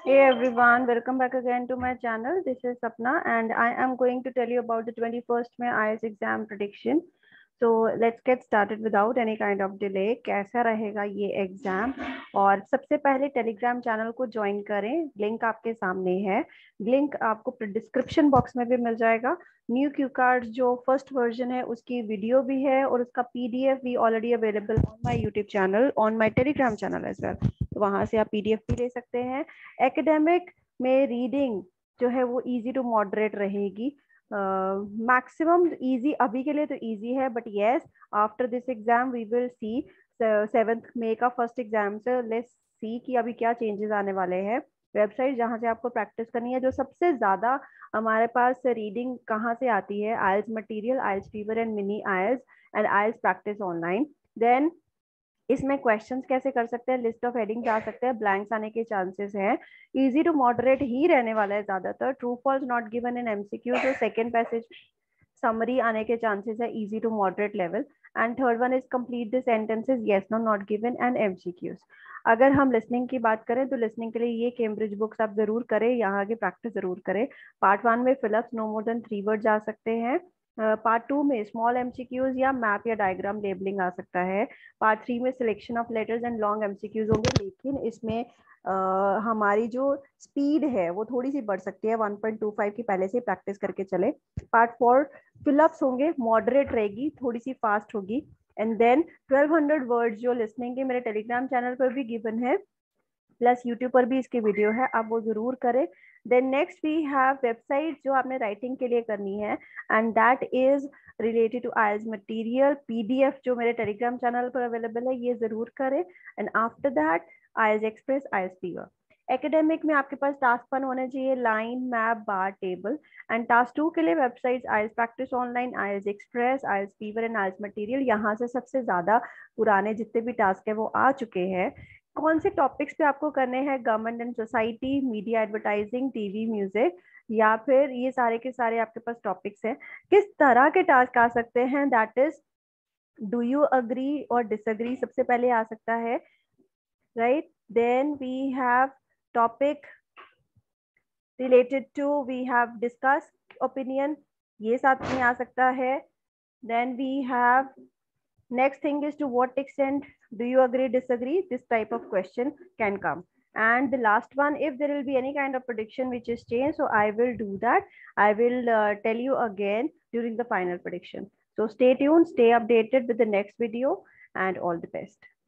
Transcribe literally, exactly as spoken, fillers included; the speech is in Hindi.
Hey everyone, welcome back again to my channel. This is Sapna and I am going to tell you about the twenty-first May I A S exam prediction. So let's get started without any kind of delay. कैसा रहेगा ये एग्जाम? और सबसे पहले टेलीग्राम चैनल को ज्वाइन करें, लिंक आपके सामने है। लिंक आपको डिस्क्रिप्शन बॉक्स में भी मिल जाएगा। न्यू क्यू कार्ड जो फर्स्ट वर्जन है उसकी वीडियो भी है और उसका पीडीएफ भी already available on my YouTube channel, on my Telegram channel as well. तो वहां से आप पीडीएफ भी ले सकते हैं। एकेडमिक में रीडिंग जो है वो इजी टू मॉडरेट रहेगी। मैक्सिमम uh, इजी अभी के लिए तो इजी है, but yes after this exam we will see. Seventh मई का फर्स्ट एग्जाम से लेट्स सी कि अभी क्या चेंजेस आने वाले हैं। वेबसाइट जहां से आपको प्रैक्टिस करनी है, जो सबसे ज्यादा हमारे पास रीडिंग कहाँ से आती है, IELTS material, IELTS fever and mini IELTS and IELTS practice online. Then इसमें क्वेश्चंस कैसे कर सकते हैं, लिस्ट ऑफ हेडिंग जा सकते हैं, ब्लैंक्स आने के चांसेस हैं। इजी टू मॉडरेट ही रहने वाला है ज्यादातर। True false not given in MCQ, जो सेकंड पैसेज समरी आने के चांसेस है easy to moderate level. And third one is complete the sentences yes no not given and MCQs. अगर हम लिसनिंग की बात करें तो लिसनिंग के लिए ये कैम्ब्रिज बुक्स आप जरूर करें, यहाँ की प्रैक्टिस जरूर करें। पार्ट वन में fillups no more than three word जा सकते हैं। पार्ट टू में स्मॉल एमसीक्यूज या मैप या डायग्राम लेबलिंग आ सकता है। पार्ट थ्री में selection of letters and long MCQs होंगे, लेकिन इसमें Uh, हमारी जो स्पीड है वो थोड़ी सी बढ़ सकती है। वन पॉइंट टू फाइव की पहले से प्रैक्टिस करके चले। पार्ट फोर फिलअप्स होंगे, मॉडरेट रहेगी, थोड़ी सी फास्ट होगी। And then twelve hundred words जो लिसनिंग के मेरे टेलीग्राम चैनल पर भी गिवन है, प्लस यूट्यूब पर भी इसकी वीडियो है, आप वो जरूर करें। Then next we have website जो आपने राइटिंग के लिए करनी है, and that is related to IELTS material. PDF जो मेरे टेलीग्राम चैनल पर अवेलेबल है ये जरूर करें। And after that IELTS express, IELTS fever. Academic में आपके पास टास्क वन होने चाहिए, line, map, bar, table. And task two के लिए websites IELTS practice online, IELTS express, IELTS fever and IELTS material. यहाँ से सबसे ज्यादा पुराने जितने भी टास्क है वो आ चुके हैं। कौन से टॉपिक्स पे आपको करने हैं, government and society, media advertising, TV, music, या फिर ये सारे के सारे आपके पास टॉपिक्स हैं। किस तरह के टास्क आ सकते हैं, that is do you agree और डिसअग्री सबसे पहले आ सकता है, right. Then we have topic related to, we have discuss opinion, ये साथ में आ सकता है। Then we have next thing is to what extent do you agree, disagree, this type of question can come. And the last one, if there will be any kind of prediction which is changed, so I will do that. I will uh, tell you again during the final prediction. So stay tuned, stay updated with the next video, and all the best.